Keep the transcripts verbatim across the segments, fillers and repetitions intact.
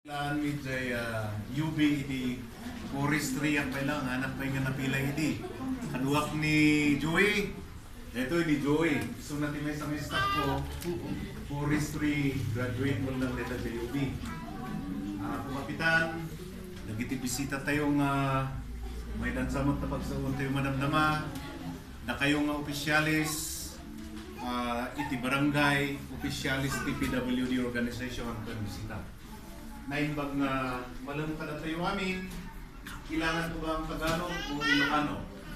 Laan mit jay uh, U B idi forestry ang kailangan anak pa nga napila idi. Kaduak ni Joey. Ito ni Joey. So natin may semester ko forestry graduate mo lang dito sa U B. Uh, Kumapitan, nagitibisita tayong uh, may dansamot na pagsaon tayo madamdama na kayong uh, opisyalis uh, iti barangay opisyalis ti P W D organization ang pagbisita. Naimbag na malam ka na tayo amin, kailangan ko ba ang Tagalog o Ilocano?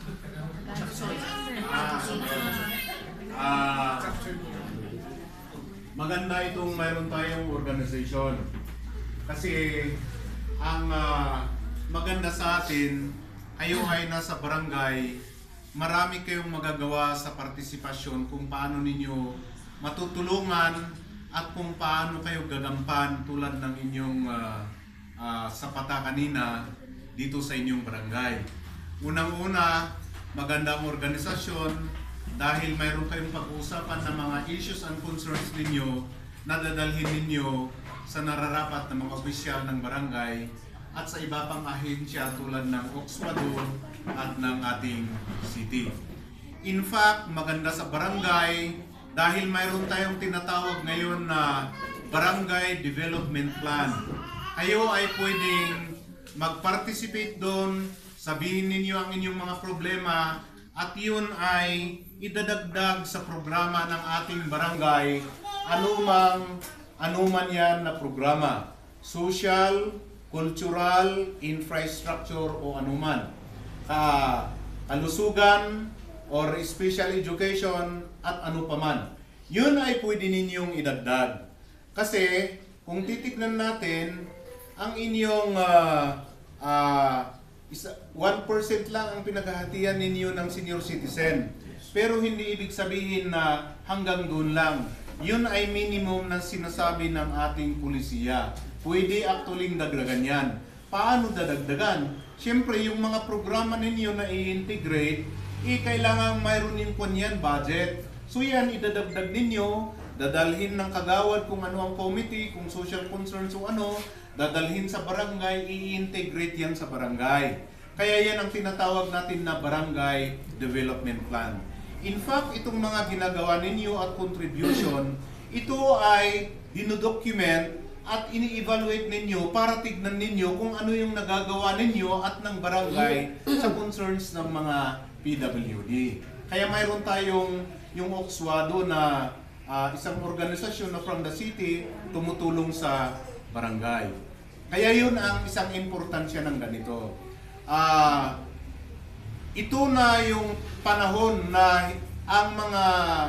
Ah, ah, maganda itong mayroon tayong organization. Kasi ang uh, maganda sa atin, kayo ay nasa barangay, marami kayong magagawa sa partisipasyon kung paano ninyo matutulungan at kung paano kayo gagampan tulad ng inyong uh, uh, sapata kanina dito sa inyong barangay. Unang-una, magandang organisasyon dahil mayroon kayong pag-uusapan ng mga issues and concerns ninyo na dadalhin ninyo sa nararapat na mga opisyal ng barangay at sa iba pang ahensya tulad ng Oxwado at ng ating city. In fact, maganda sa barangay dahil mayroon tayong tinatawag ngayon na Barangay Development Plan. Kayo ay pwedeng mag-participate doon, sabihin ninyo ang inyong mga problema at yun ay idadagdag sa programa ng ating barangay anumang anuman yan na programa. Social, cultural, infrastructure o anuman. Uh, kalusugan, or special education at ano paman. Yun ay pwede ninyong idagdag. Kasi kung titignan natin, ang inyong uh, uh, one percent lang ang pinaghahatian ninyo ng senior citizen. Pero hindi ibig sabihin na hanggang doon lang. Yun ay minimum na sinasabi ng ating pulisiya. Pwede actually dagdagan yan. Paano dadagdagan? Siyempre, yung mga programa ninyo na i-integrate, eh, kailangan mayroon din po niyan budget. So yan, idadagdag ninyo, dadalhin ng kagawad kung ano ang committee, kung social concerns o ano, dadalhin sa barangay, i-integrate yan sa barangay. Kaya yan ang tinatawag natin na Barangay Development Plan. In fact, itong mga ginagawa ninyo at contribution, ito ay dinodocument at ini-evaluate ninyo para tignan ninyo kung ano yung nagagawa ninyo at ng barangay sa concerns ng mga P W D. Kaya mayroon tayong yung Oxwado na uh, isang organisasyon na from the city tumutulong sa barangay. Kaya yun ang isang importansya ng ganito. Uh, ito na yung panahon na ang mga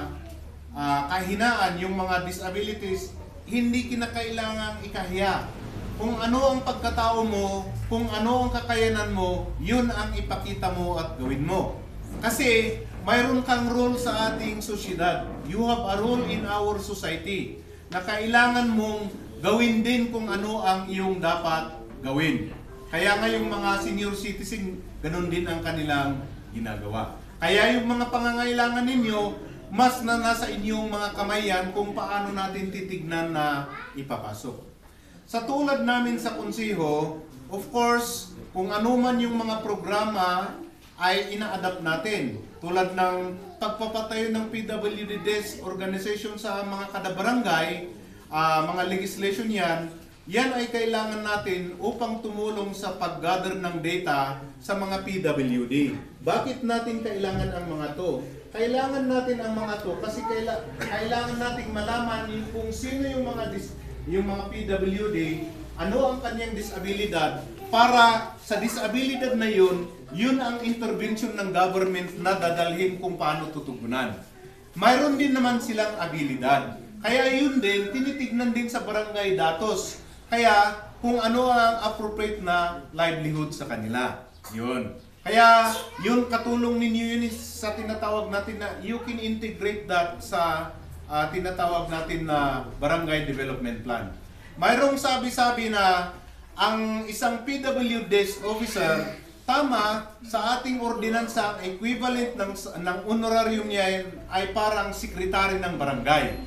uh, kahinaan, yung mga disabilities, hindi kinakailangang ikahiya. Kung ano ang pagkatao mo, kung ano ang kakayanan mo, yun ang ipakita mo at gawin mo. Kasi mayroon kang role sa ating sosyedad. You have a role in our society na kailangan mong gawin din kung ano ang iyong dapat gawin. Kaya nga yung mga senior citizen, ganun din ang kanilang ginagawa. Kaya yung mga pangangailangan ninyo, mas na nasa inyong mga kamay yan kung paano natin titignan na ipapasok. Sa tulad namin sa konseho, of course, kung ano man yung mga programa ay ina-adapt natin. Tulad ng pagpapatayo ng P W D desk organization sa mga kada barangay, uh, mga legislation yan, yan ay kailangan natin upang tumulong sa pag-gather ng data sa mga P W D. Bakit natin kailangan ang mga to? Kailangan natin ang mga to kasi kaila kailangan nating malaman yung kung sino yung mga dis yung mga P W D, ano ang kanyang disabilidad, para sa disabilidad na yun, yun ang intervention ng government na dadalhin kung paano tutugunan. Mayroon din naman silang abilidad. Kaya yun din, tinitignan din sa barangay datos. Kaya kung ano ang appropriate na livelihood sa kanila. Yun. Kaya yun, katulong ninyo yun sa tinatawag natin na you can integrate that sa uh, tinatawag natin na Barangay Development Plan. Mayroong sabi-sabi na ang isang P W desk officer, tama, sa ating ordinansa, equivalent ng, ng honorarium niya ay parang sekretary ng barangay.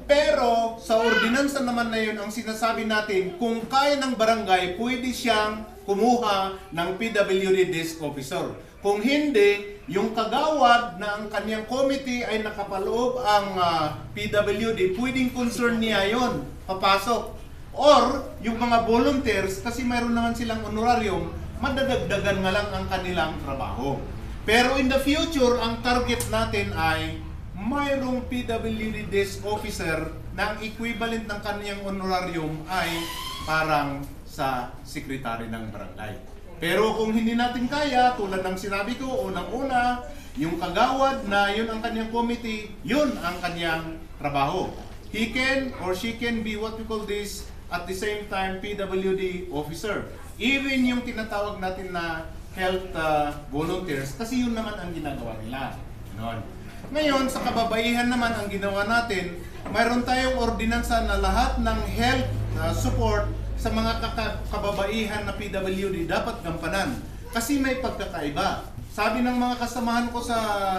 Pero sa ordinansa naman na yun, ang sinasabi natin, kung kaya ng barangay, pwede siyang kumuha ng P W D desk officer. Kung hindi, yung kagawad na ang kanyang committee ay nakapaloob ang uh, P W D, pwedeng concern niya yon, papasok. Or, yung mga volunteers, kasi mayroon naman silang honorarium, madadagdagan nga lang ang kanilang trabaho. Pero in the future, ang target natin ay mayroong P W D desk officer na ang equivalent ng kanyang honorarium ay parang sa sekretary ng barangay. Pero kung hindi natin kaya, tulad ng sinabi ko, unang-una, yung kagawad na yun ang kanyang committee, yun ang kanyang trabaho. He can or she can be what we call this, at the same time, P W D officer. Even yung tinatawag natin na health uh, volunteers, kasi yun naman ang ginagawa nila. Ganon. Ngayon, sa kababaihan naman ang ginawa natin, mayroon tayong ordinansa na lahat ng health uh, support sa mga kababaihan na P W D dapat gampanan. Kasi may pagkakaiba. Sabi ng mga kasamahan ko sa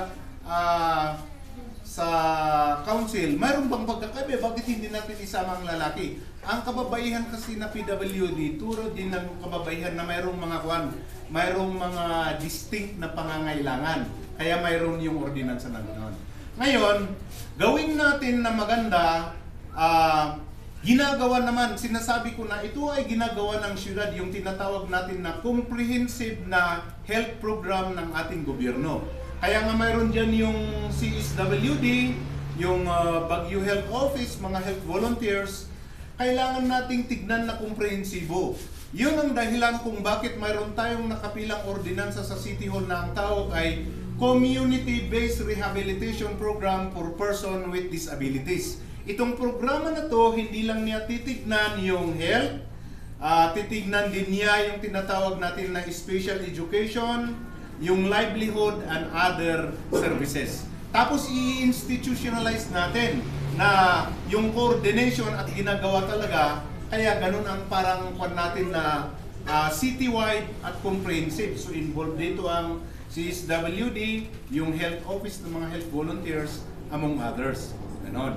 uh, sa council, mayroon bang pagkakaiba? Bakit hindi natin isama ang lalaki? Ang kababaihan kasi na P W D, turo din ng kababaihan na mayroong mga kwan, mayroong mga distinct na pangangailangan. Kaya mayroon yung ordinansa na gano'n. Ngayon, gawin natin na maganda, uh, ginagawa naman, sinasabi ko na ito ay ginagawa ng syudad, yung tinatawag natin na comprehensive na health program ng ating gobyerno. Kaya nga mayroon dyan yung C S W D, yung uh, Baguio Health Office, mga health volunteers, kailangan nating tignan na komprehensibo. Yun ang dahilan kung bakit mayroon tayong nakapilang ordinansa sa City Hall na ang tawag ay Community-Based Rehabilitation Program for Person with Disabilities. Itong programa na to, hindi lang niya titignan yung health, uh, titignan din niya yung tinatawag natin na special education, yung livelihood and other services. Tapos i-institutionalize natin na yung coordination at ginagawa talaga, kaya ganun ang parang kwan natin na uh, citywide at comprehensive. So involved dito ang C S W D, yung health office ng mga health volunteers, among others. Ganon.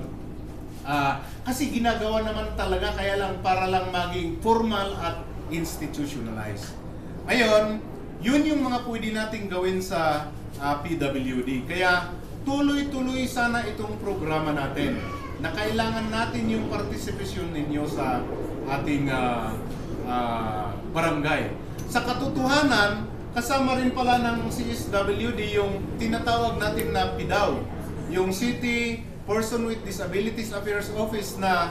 Uh, kasi ginagawa naman talaga, kaya lang para lang maging formal at institutionalized. Ngayon, yun yung mga pwede nating gawin sa uh, P W D. Kaya tuloy-tuloy sana itong programa natin na kailangan natin yung participation ninyo sa ating uh, uh, barangay. Sa katotohanan, kasama rin pala ng C S W D yung tinatawag natin na P D A W, yung City Person with Disabilities Affairs Office na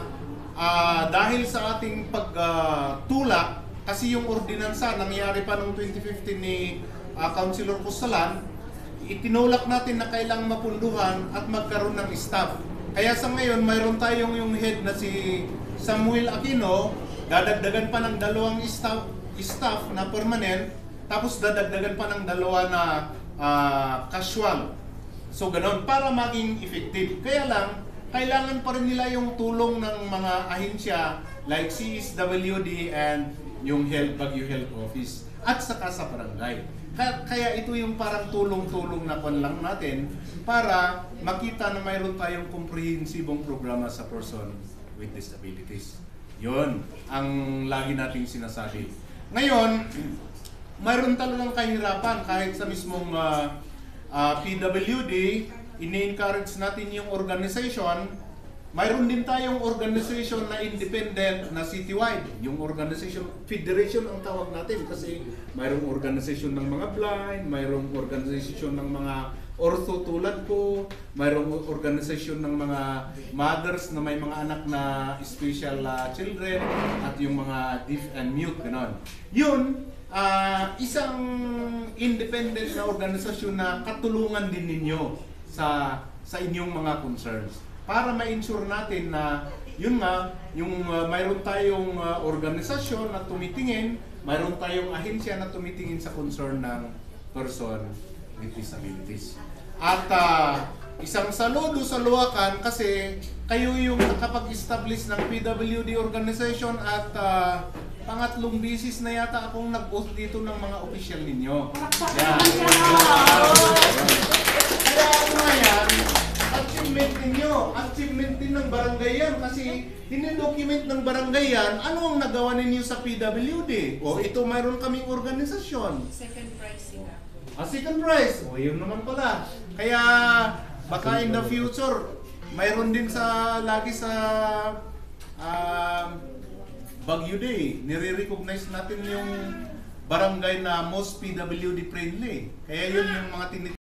uh, dahil sa ating pagtulak, uh, kasi yung ordinansa nangyari pa noong twenty fifteen ni uh, Councilor Pusalan, itinulak natin na kailangang mapunduhan at magkaroon ng staff. Kaya sa ngayon, mayroon tayong yung head na si Samuel Aquino, dadagdagan pa ng dalawang staff, staff na permanent, tapos dadagdagan pa ng dalawa na uh, casual. So ganon, para maging effective. Kaya lang, kailangan pa rin nila yung tulong ng mga ahensya like C S W D and yung Health Baguio Health Office at saka sa barangay. Kaya, kaya ito yung parang tulong-tulong na kwan lang natin para makita na mayroon tayong komprehensibong programa sa person with disabilities. Yun ang lagi nating sinasabi. Ngayon, mayroon talagang kahirapan kahit sa mismong uh, uh, P W D, ini-encourage natin yung organization. Mayroon din tayong organization na independent na citywide. Yung organization, federation ang tawag natin kasi mayroong organization ng mga blind, mayroong organization ng mga ortho tulad ko, mayroong organization ng mga mothers na may mga anak na special uh, children, at yung mga deaf and mute, gano'n. Yun, uh, isang independent na organisasyon na katulungan din ninyo sa, sa inyong mga concerns. Para ma-ensure natin na yun nga, yung uh, mayroon tayong uh, organisasyon na tumitingin, mayroon tayong ahensya na tumitingin sa concern ng person with disabilities. At uh, isang saludo sa Loakan kasi kayo yung nakapag-establish ng P W D organization at uh, pangatlong bisis na yata akong nag-oath dito ng mga opisyal ninyo. Yan. Kaya nga yan, at achievement ninyo. Achievement din ng barangay yan kasi dinidocument ng barangay yan. Ano ang nagawa ninyo sa P W D? O ito mayroon kaming organisasyon. Second prize sila. Ah, second prize. O yun naman pala. Kaya baka in the future, mayroon din sa lagi sa uh, Baguio Day, nire-recognize natin yung barangay na most P W D friendly. Kaya yun yung mga tinitipid.